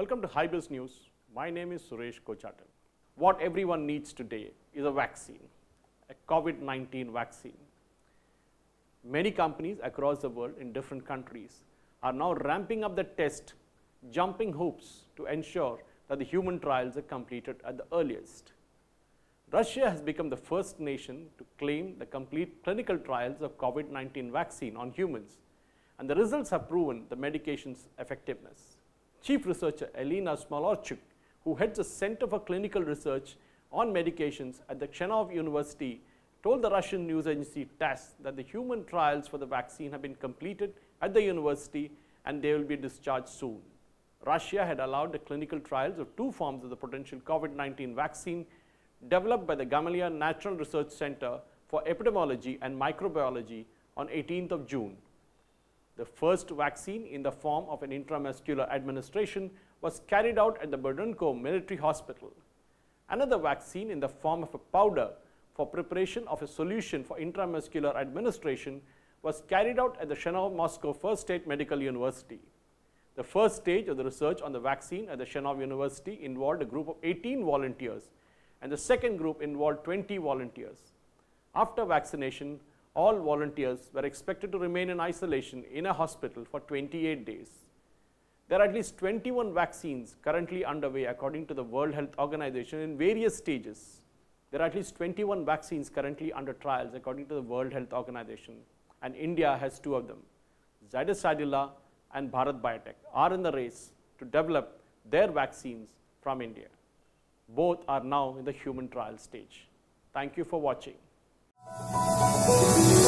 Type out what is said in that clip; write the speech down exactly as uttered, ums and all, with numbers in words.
Welcome to Hybris News. My name is Suresh Kochatal. What everyone needs today is a vaccine, a COVID nineteen vaccine. Many companies across the world in different countries are now ramping up the test, jumping hoops to ensure that the human trials are completed at the earliest. Russia has become the first nation to claim the complete clinical trials of COVID nineteen vaccine on humans, and the results have proven the medication's effectiveness. Chief researcher Elena Smolorchuk, who heads the Center for Clinical Research on Medications at the Chenov University, told the Russian news agency TASS that the human trials for the vaccine have been completed at the university and they will be discharged soon. Russia had allowed the clinical trials of two forms of the potential COVID nineteen vaccine developed by the Gamaleya National Research Center for Epidemiology and Microbiology on eighteenth of June. The first vaccine in the form of an intramuscular administration was carried out at the Berdunkow Military Hospital. Another vaccine in the form of a powder for preparation of a solution for intramuscular administration was carried out at the Chenov Moscow First State Medical University. The first stage of the research on the vaccine at the Chenov University involved a group of eighteen volunteers, and the second group involved twenty volunteers. After vaccination, all volunteers were expected to remain in isolation in a hospital for twenty-eight days. There are at least twenty-one vaccines currently underway according to the World Health Organization in various stages. There are at least twenty-one vaccines currently under trials according to the World Health Organization, and India has two of them. Zydus Cadila and Bharat Biotech are in the race to develop their vaccines from India. Both are now in the human trial stage. Thank you for watching.